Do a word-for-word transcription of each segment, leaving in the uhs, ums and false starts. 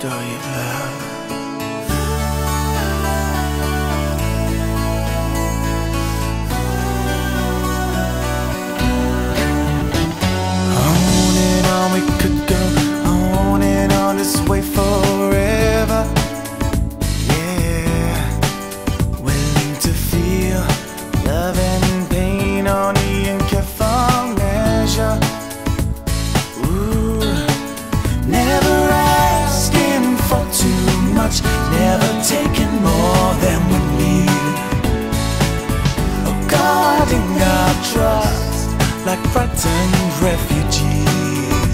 story of love. On and on we could go, on and on this way forever. Yeah, willing to feel love and pain on the careful measure. Ooh, never asking for too much, never taking more than we need. Oh, guarding our trust like frightened refugees.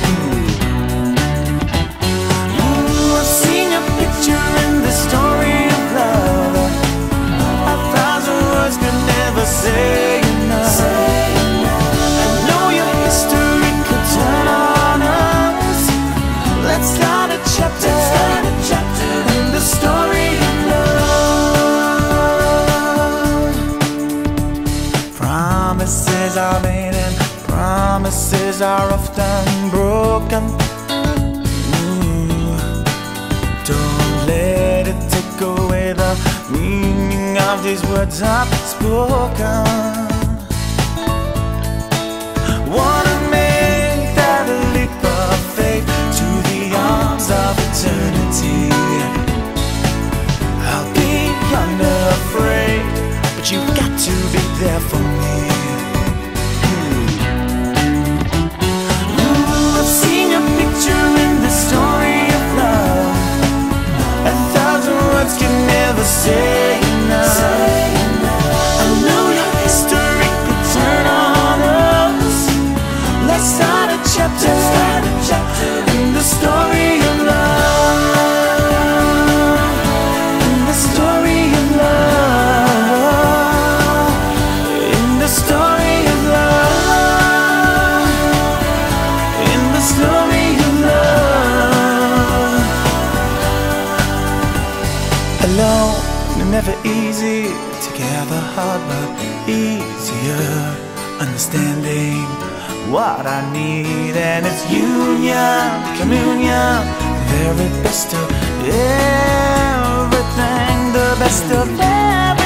Ooh, I've seen your picture in the story of love. A thousand words could never say enough. I know your history could turn on us. Let's start a chapter, start a chapter in the story of love. Promises are made and promises are often broken. Ooh, don't let it take away the meaning of these words I've spoken. Wanna make that leap of faith to the arms of eternity. I'll be unafraid, but you've got to be there for me. Ooh, I've seen your picture in the story of love. A thousand words can never say enough. I know your history could turn on us. Let's start a chapter, start a chapter in the story of love. In the story of love. In the story of love. In the story of love. Alone, never easy. Together hard but easier. Understanding what I need, and it's union, communion, the very best of everything, the best of everything.